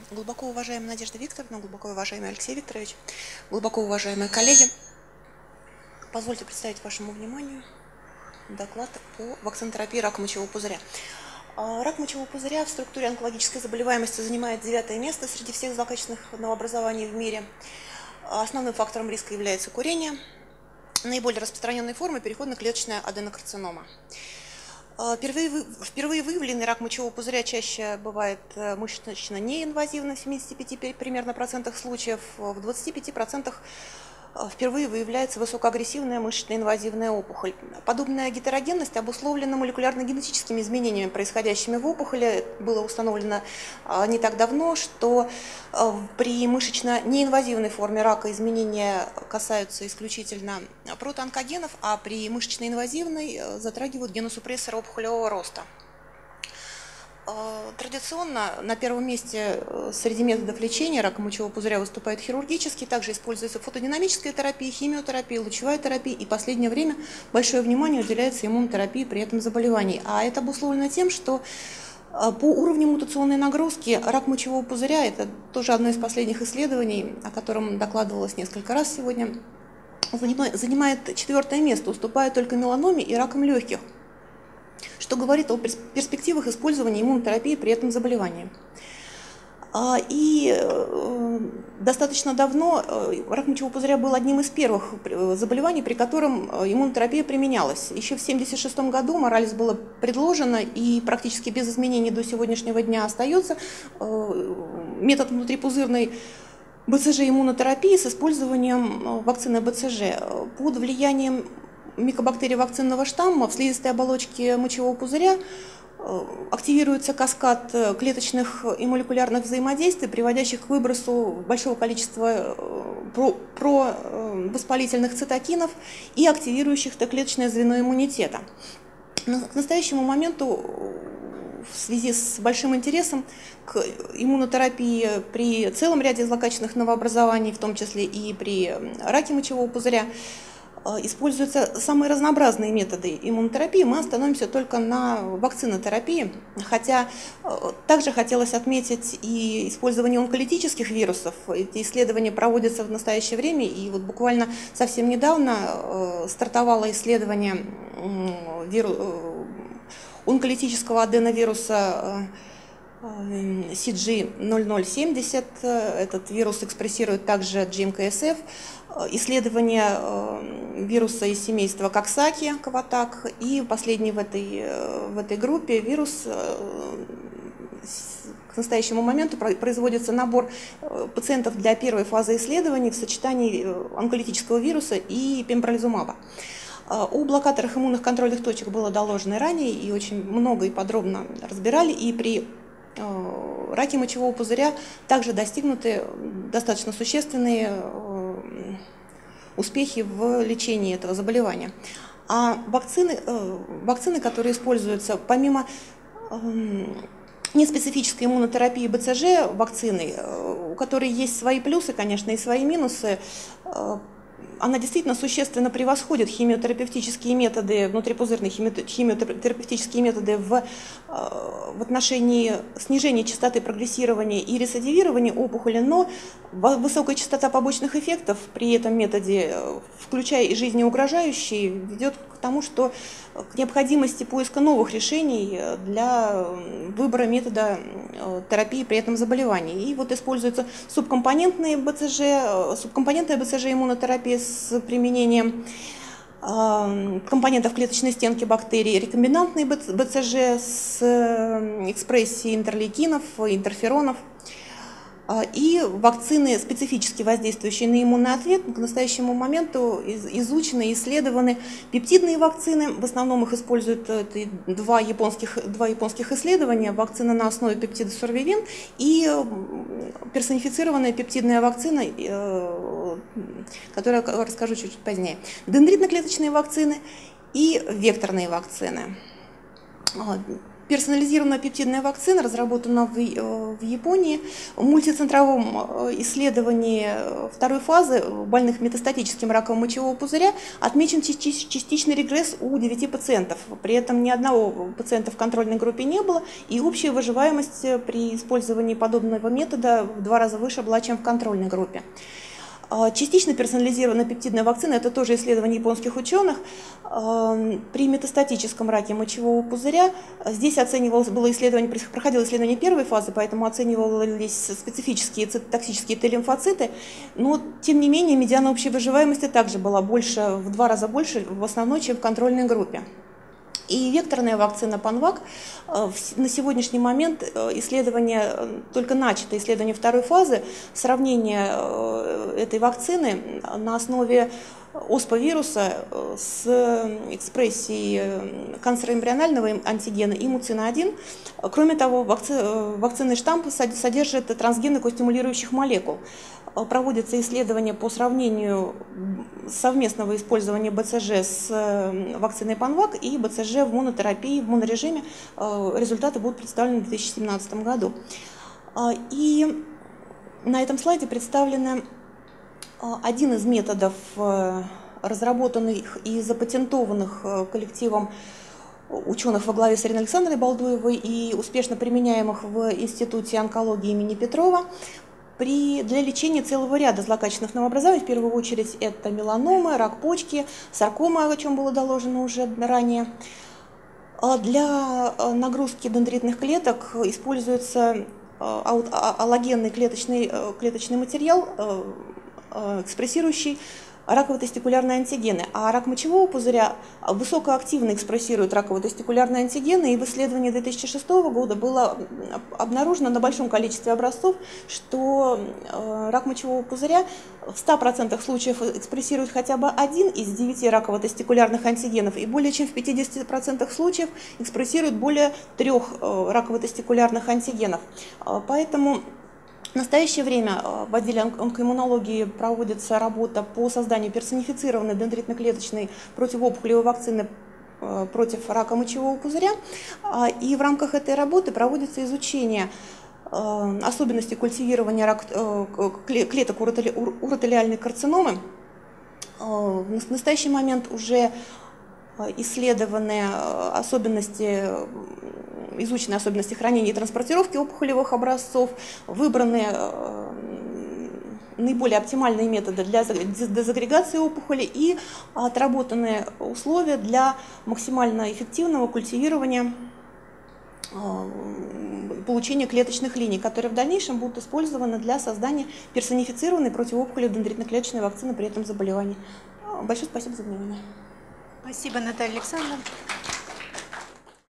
Глубоко уважаемая Надежда Викторовна, глубоко уважаемый Алексей Викторович, глубоко уважаемые коллеги, позвольте представить вашему вниманию доклад по вакцинотерапии рака мочевого пузыря. Рак мочевого пузыря в структуре онкологической заболеваемости занимает 9-е место среди всех злокачественных новообразований в мире. Основным фактором риска является курение. Наиболее распространенной формой переходно-клеточная аденокарцинома. Впервые выявленный рак мочевого пузыря чаще бывает мышечно неинвазивным в 75 примерно процентах случаев, в 25% впервые выявляется высокоагрессивная мышечно-инвазивная опухоль. Подобная гетерогенность обусловлена молекулярно-генетическими изменениями, происходящими в опухоли. Было установлено не так давно, что при мышечно-неинвазивной форме рака изменения касаются исключительно протоонкогенов, а при мышечно-инвазивной затрагивают геносупрессоры опухолевого роста. Традиционно на первом месте среди методов лечения рака мочевого пузыря выступает хирургический, также используется фотодинамическая терапия, химиотерапия, лучевая терапия, и в последнее время большое внимание уделяется иммунотерапии при этом заболевании. А это обусловлено тем, что по уровню мутационной нагрузки рак мочевого пузыря, это тоже одно из последних исследований, о котором докладывалось несколько раз сегодня, занимает 4-е место, уступая только меланоме и ракам легких, что говорит о перспективах использования иммунотерапии при этом заболевании. И достаточно давно рак мочевого пузыря был одним из первых заболеваний, при котором иммунотерапия применялась. Еще в 1976 году Моралес было предложено и практически без изменений до сегодняшнего дня остается метод внутрипузырной БЦЖ-иммунотерапии с использованием вакцины БЦЖ. Под влиянием микобактерий вакцинного штамма в слизистой оболочке мочевого пузыря активируется каскад клеточных и молекулярных взаимодействий, приводящих к выбросу большого количества провоспалительных цитокинов и активирующих Т-клеточное звено иммунитета. К настоящему моменту в связи с большим интересом к иммунотерапии при целом ряде злокачественных новообразований, в том числе и при раке мочевого пузыря, используются самые разнообразные методы иммунотерапии. Мы остановимся только на вакцинотерапии, хотя также хотелось отметить и использование онколитических вирусов. Эти исследования проводятся в настоящее время, и вот буквально совсем недавно стартовало исследование онколитического аденовируса CG0070. Этот вирус экспрессирует также GM-CSF. Исследование вируса из семейства Коксаки, Каватак, и последний в этой группе вирус. К настоящему моменту производится набор пациентов для первой фазы исследований в сочетании онколитического вируса и пембролизумаба. О блокаторах иммунных контрольных точек было доложено ранее, и очень много и подробно разбирали, и при раке мочевого пузыря также достигнуты достаточно существенные успехи в лечении этого заболевания. А вакцины, которые используются помимо неспецифической иммунотерапии БЦЖ вакцины, у которой есть свои плюсы, конечно, и свои минусы, она действительно существенно превосходит химиотерапевтические методы, внутрипузырные химиотерапевтические методы в отношении снижения частоты прогрессирования и рецидивирования опухоли, но высокая частота побочных эффектов при этом методе, включая и жизнеугрожающие, ведет к тому, что к необходимости поиска новых решений для выбора метода терапии при этом заболевании. И вот используются субкомпонентная БЦЖ иммунотерапия с применением компонентов клеточной стенки бактерий, рекомбинантные БЦЖ с экспрессией интерлейкинов, интерферонов, и вакцины, специфически воздействующие на иммунный ответ. К настоящему моменту изучены и исследованы пептидные вакцины. В основном их используют два японских исследования: вакцина на основе пептида сорвивин и персонифицированная пептидная вакцина, которую я расскажу чуть позднее. Дендритно-клеточные вакцины и векторные вакцины. персонализированная пептидная вакцина разработана в Японии. В мультицентровом исследовании второй фазы больных метастатическим раком мочевого пузыря отмечен частичный регресс у 9 пациентов. При этом ни одного пациента в контрольной группе не было, и общая выживаемость при использовании подобного метода в 2 раза выше была, чем в контрольной группе. Частично персонализированная пептидная вакцина – это тоже исследование японских ученых. При метастатическом раке мочевого пузыря здесь проходило исследование первой фазы, поэтому оценивались специфические цитотоксические Т-лимфоциты, но тем не менее медиана общей выживаемости также была в 2 раза больше в основной, чем в контрольной группе. И векторная вакцина Панвак на сегодняшний момент только начато исследование второй фазы, сравнение этой вакцины на основе оспа-вируса с экспрессией канцероэмбрионального антигена и муцина-1. Кроме того, вакцинный штамп содержит трансгены костимулирующих молекул. Проводится исследование по сравнению совместного использования БЦЖ с вакциной Панвак и БЦЖ в монотерапии, в монорежиме. Результаты будут представлены в 2017 году. И на этом слайде представлены один из методов, разработанных и запатентованных коллективом ученых во главе с Ириной Александровной Балдуевой и успешно применяемых в Институте онкологии имени Петрова для лечения целого ряда злокачественных новообразований. В первую очередь это меланомы, рак почки, саркома, о чем было доложено уже ранее. Для нагрузки дендритных клеток используется аллогенный клеточный материал, экспрессирующий раково-тестикулярные антигены. А рак мочевого пузыря высокоактивно экспрессирует раково-тестикулярные антигены, и в исследовании 2006 года было обнаружено на большом количестве образцов, что рак мочевого пузыря в 100% случаев экспрессирует хотя бы один из 9 раково-тестикулярных антигенов, и более чем в 50% случаев экспрессирует более 3 раково-тестикулярных антигенов. Поэтому в настоящее время в отделе онкоиммунологии проводится работа по созданию персонифицированной дендритно-клеточной противоопухолевой вакцины против рака мочевого пузыря. И в рамках этой работы проводится изучение особенностей культивирования клеток уротелиальной карциномы. В настоящий момент уже изучены особенности хранения и транспортировки опухолевых образцов, выбраны наиболее оптимальные методы для дезагрегации опухоли и отработаны условия для максимально эффективного культивирования получения клеточных линий, которые в дальнейшем будут использованы для создания персонифицированной противоопухолевой дендритно-клеточной вакцины при этом заболевании. Большое спасибо за внимание. Спасибо, Наталья Александровна.